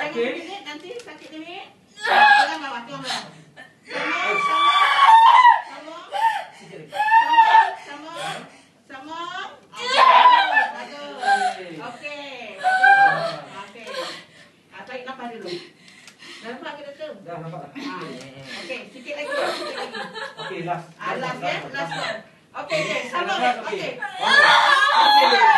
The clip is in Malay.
bingit nanti sakit bingit. Tengah bawah, tengah bawah. Sama. Okey. Tarik nafas dulu. Dah nampak ke doktor? Dah nampak. Okey, sikit lagi. Okey, last. Last ya, last one. Okey, sama. Okey.